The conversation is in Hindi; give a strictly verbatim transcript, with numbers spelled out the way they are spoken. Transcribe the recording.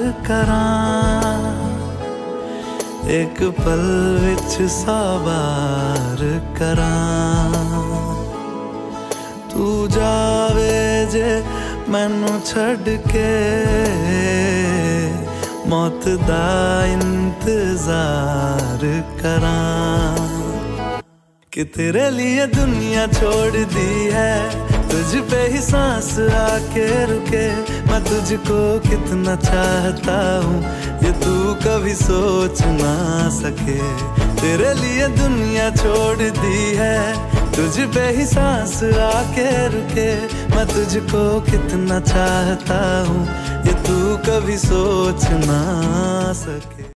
करां, एक पल विच सौ बार करां। तू जावे जे मैनू छड़ के, मौत दा इंतजार करां। कि तेरे लिए दुनिया छोड़ दी है, तुझ पे ही सांस आके रुके। मैं तुझको कितना चाहता हूँ ये तू कभी सोच ना सके। तेरे लिए दुनिया छोड़ दी है, तुझ पे ही सांस आके रुके। मैं तुझको कितना चाहता हूँ ये तू कभी सोच ना सके।